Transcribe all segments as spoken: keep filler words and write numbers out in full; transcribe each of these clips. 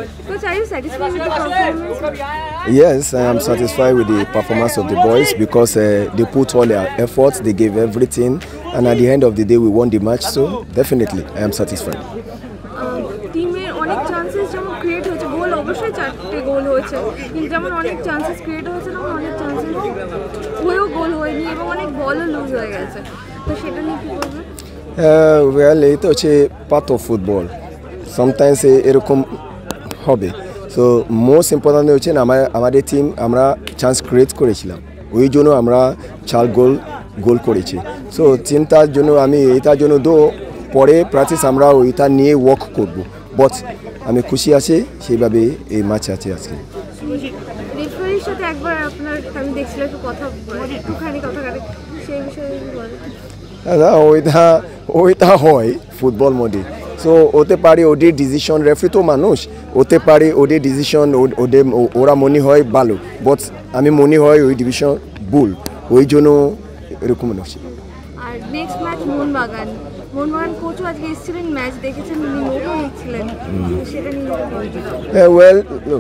Coach, are you satisfied with the performance? Yes, I am satisfied with the performance of the boys because uh, they put all their efforts, they gave everything, and at the end of the day we won the match. So definitely, I am satisfied. টিমের অনেক chances যেমন create হয়েছে, গোল অবশ্যই চারটে গোল হয়েছে, কিন্তু যেমন অনেক চান্সেস ক্রিয়েট হয়েছে তেমন অনেক চান্সেস হয়েও গোল হয়নি এবং অনেক বলও লুজ হয়ে গেছে, তো সেটা নিয়ে কী বলবেন? ওয়েল এই তো হচ্ছে পার্ট অফ ফুটবল, সামটাইমস এরকম হবে। সো মোস্ট ইম্পর্ট্যান্ট হচ্ছে আমাদের টিম আমরা চান্স ক্রিয়েট করেছিলাম, ওই জন্য আমরা চার গোল গোল করেছি। সো চিন্তার জন্য আমি এটার জন্য দো পরে প্র্যাকটিস আমরা ওইটা নিয়ে ওয়ার্ক করব, বাট আমি খুশি আছি সেইভাবে এই ম্যাচ আছে আজকে। রেফারির সাথে একবার আপনার আমি দেখছিলাম একটু কথা একটুখানি কথা কাটে, সেই বিষয়ে দাদা ওইটা ওইটা হয় ফুটবল মধ্যে। সো হতে পারে ওদের ডিসিশন, রেফারি তো মানুষ, হতে পারে ওদের ডিসিশন ওদের ওরা মনে হয় ভালো, বাট আমি মনে হয় ওই ডিভিশন ভুল, ওই জন্য এরকম হচ্ছে। আর নেক্সট ম্যাচ মোহনবাগান, মোহনবাগান কোচও আজকে এসেছিলেন, ম্যাচ দেখেছেন, উনি নোটও নিচ্ছিলেন, সেটা নিয়ে ওয়েল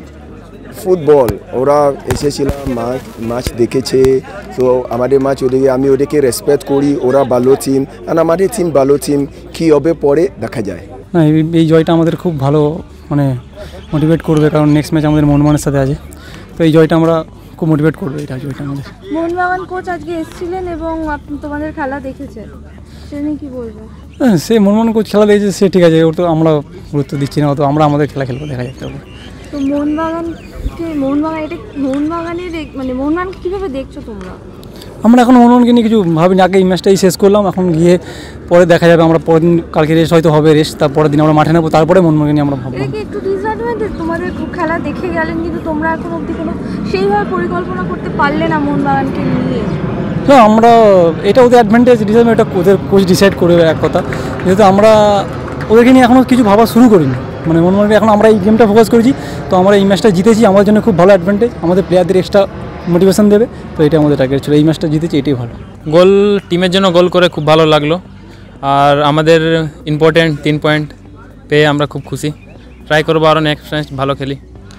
ফুটবল ওরা এসেছিলাম ম্যাচ ম্যাচ দেখেছে। তো আমাদের ম্যাচ ওদেরকে আমি ওদেরকে রেসপেক্ট করি, ওরা ভালো টিম আর আমাদের টিম ভালো টিম, কী হবে পরে দেখা যায়। না এই জয়টা আমাদের খুব ভালো মানে মোটিভেট করবে, কারণ নেক্সট ম্যাচ আমাদের মোহনবাগানের সাথে আছে, তো এই জয়টা আমরা খুব মোটিভেট করবে এটা জয়টা আমাদের। মোহনবাগান কোচ আজকে এসেছিলেন এবং তোমাদের খেলা দেখেছেন, সে নিয়ে কী বলবেন? হ্যাঁ সে মোহনবাগান কোচ খেলা দেখেছে, সে ঠিক আছে, ওর তো আমরা গুরুত্ব দিচ্ছি না, তো আমরা আমাদের খেলা খেলবো, দেখা যাক। তো মোহনবাগানকে মোহনবাগান এটা মোহনবাগানের মানে মোহনবাগানকে কীভাবে দেখছো তোমরা? আমরা এখন মোহনবাগানকে নিয়ে কিছু ভাবিনি, আগে এই ম্যাচটাই শেষ করলাম, এখন গিয়ে পরে দেখা যাবে, আমরা পরের দিন কালকে রেস্ট হয়তো হবে, রেস্ট তারপরের দিন আমরা মাঠে নেবো, তারপরে মোহনবাগান নিয়ে আমরা ভাববো। এটা কি একটু ডিসঅ্যাডভান্টেজ? তোমাদের খেলা দেখে গেলেন কিন্তু তোমরা এখন অবধি কোনো সেইভাবে পরিকল্পনা করতে পারলে না মোহনবাগানকে নিয়ে। হ্যাঁ আমরা এটা ওদের অ্যাডভান্টেজ ডিসঅ্যাডভান্টেজ এটা ওদের কোচ ডিসাইড করবে এক কথা, যেহেতু আমরা ওদেরকে নিয়ে এখনও কিছু ভাবা শুরু করিনি, মানে মোহনবাগানকে এখন আমরা এই গেমটা ফোকাস করেছি, তো আমরা এই ম্যাচটা জিতেছি, আমাদের জন্য খুব ভালো অ্যাডভান্টেজ, আমাদের প্লেয়ারদের এক্সট্রা মোটিভেশন দেবে, তো এটা আমাদের টার্গেট ছিল, এই ম্যাচটা জিতেছি এটাই ভালো। গোল টিমের জন্য গোল করে খুব ভালো লাগলো, আর আমাদের ইম্পর্টেন্ট তিন পয়েন্ট পেয়ে আমরা খুব খুশি, ট্রাই করবো আরও নেক্সট ম্যাচ ভালো খেলি।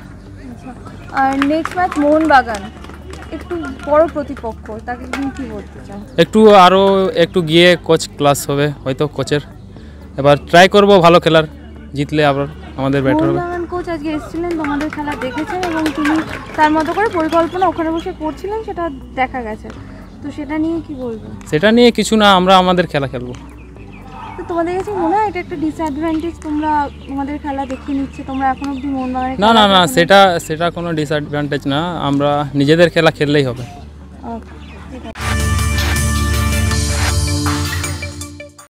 আর নেক্সট ম্যাচ মোহনবাগান একটু বড় প্রতিপক্ষ, তাকে তুমি কী বলতে চাও? একটু আরও একটু গিয়ে কোচ ক্লাস হবে হয়তো কোচের, এবার ট্রাই করব ভালো খেলার, জিতলে আবার আমাদের বেটার হবে। মোহনবাগান কোচ আজকে এসেছিলেন, তোমাদের খেলা দেখেছেন এবং তিনি তার মতো করে পরিকল্পনা ওখানে বসে করছিলেন, সেটা দেখা গেছে, তো সেটা নিয়ে কি বলবো? সেটা নিয়ে কিছু না, আমরা আমাদের খেলা খেলবো। তো তোমাদের কাছে মনে হয় এটা একটা ডিসঅ্যাডভান্টেজ, তোমরা তোমাদের খেলা দেখে নিচ্ছে, তোমরা এখন অবধি মোহনবাগানের না না না সেটা সেটা কোনো ডিসঅ্যাডভান্টেজ না, আমরা নিজেদের খেলা খেললেই হবে। ওকে।